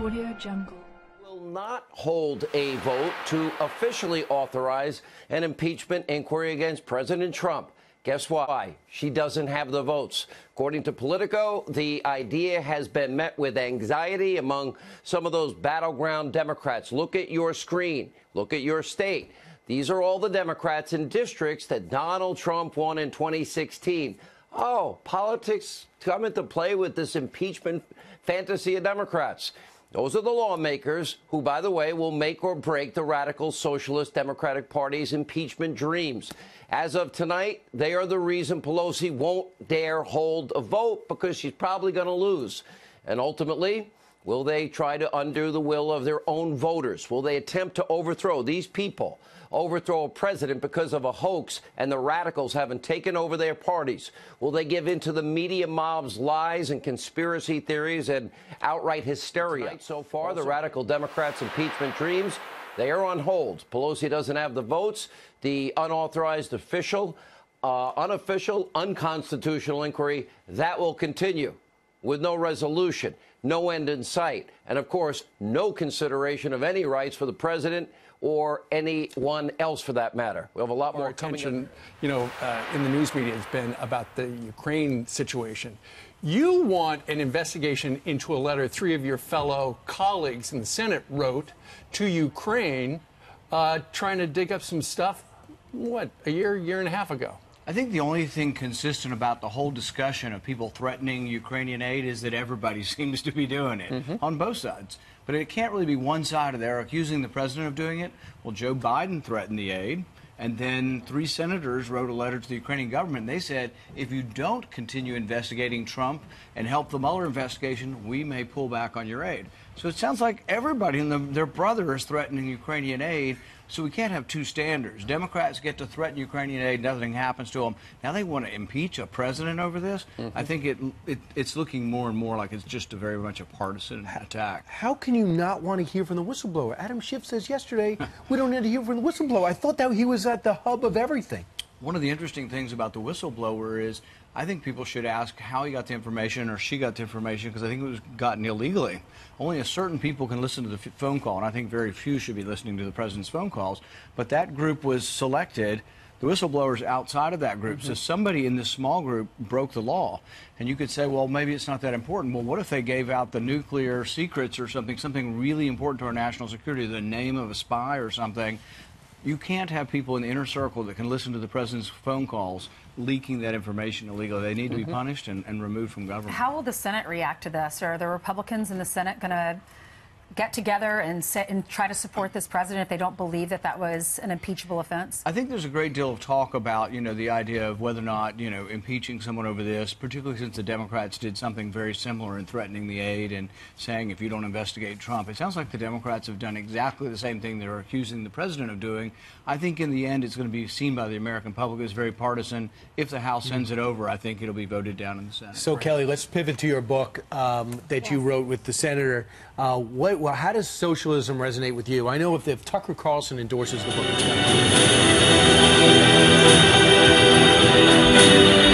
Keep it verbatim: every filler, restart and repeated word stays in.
Audio Jungle. Will not hold a vote to officially authorize an impeachment inquiry against President Trump. Guess why? She doesn't have the votes. According to Politico, the idea has been met with anxiety among some of those battleground Democrats. Look at your screen. Look at your state. These are all the Democrats in districts that Donald Trump won in twenty sixteen. Oh, politics come into play with this impeachment fantasy of Democrats. Those are the lawmakers who, by the way, will make or break the radical Socialist Democratic Party's impeachment dreams. As of tonight, they are the reason Pelosi won't dare hold a vote because she's probably going to lose. And ultimately, will they try to undo the will of their own voters? Will they attempt to overthrow these people, overthrow a president because of a hoax and the radicals haven't taken over their parties? Will they give in to the media mob's lies and conspiracy theories and outright hysteria? Tonight, so far, the radical Democrats' impeachment dreams, they are on hold. Pelosi doesn't have the votes. The unauthorized official, uh, unofficial, unconstitutional inquiry, that will continue with no resolution, no end in sight, and, of course, no consideration of any rights for the president or anyone else for that matter. We have a lot more attention, you know, uh, in the news media has been about the Ukraine situation. You want an investigation into a letter three of your fellow colleagues in the Senate wrote to Ukraine, uh, trying to dig up some stuff, what, a year, year and a half ago? I think the only thing consistent about the whole discussion of people threatening Ukrainian aid is that everybody seems to be doing it mm-hmm. on both sides. But it can't really be one side of there accusing the president of doing it. Well, Joe Biden threatened the aid, and then three senators wrote a letter to the Ukrainian government. They said, if you don't continue investigating Trump and help the Mueller investigation, we may pull back on your aid. So it sounds like everybody and the, their brother is threatening Ukrainian aid. So we can't have two standards. Democrats get to threaten Ukrainian aid, nothing happens to them. Now they want to impeach a president over this. Mm-hmm. I think it, it it's looking more and more like it's just a very much a partisan attack. How can you not want to hear from the whistleblower? Adam Schiff says yesterday, we don't need to hear from the whistleblower. I thought that he was at the hub of everything. One of the interesting things about the whistleblower is I think people should ask how he got the information or she got the information, because I think it was gotten illegally. Only a certain people can listen to the phone call, and I think very few should be listening to the president's phone calls. But that group was selected. The whistleblowers outside of that group. Mm-hmm. So somebody in this small group broke the law. And you could say, well, maybe it's not that important. Well, what if they gave out the nuclear secrets or something, something really important to our national security, the name of a spy or something? You can't have people in the inner circle that can listen to the president's phone calls leaking that information illegally. They need to be mm-hmm. punished and, and removed from government. How will the Senate react to this? Are the Republicans in the Senate going to get together and, sit and try to support this president if they don't believe that that was an impeachable offense? I think there's a great deal of talk about, you know, the idea of whether or not, you know, impeaching someone over this, particularly since the Democrats did something very similar in threatening the aid and saying if you don't investigate Trump. It sounds like the Democrats have done exactly the same thing they're accusing the president of doing. I think in the end it's going to be seen by the American public as very partisan. If the House sends it over, I think it'll be voted down in the Senate. So, Kelly, let's pivot to your book um, that yes. you wrote with the senator. Uh, what, well, how does socialism resonate with you? I know if, if Tucker Carlson endorses the book, it's going to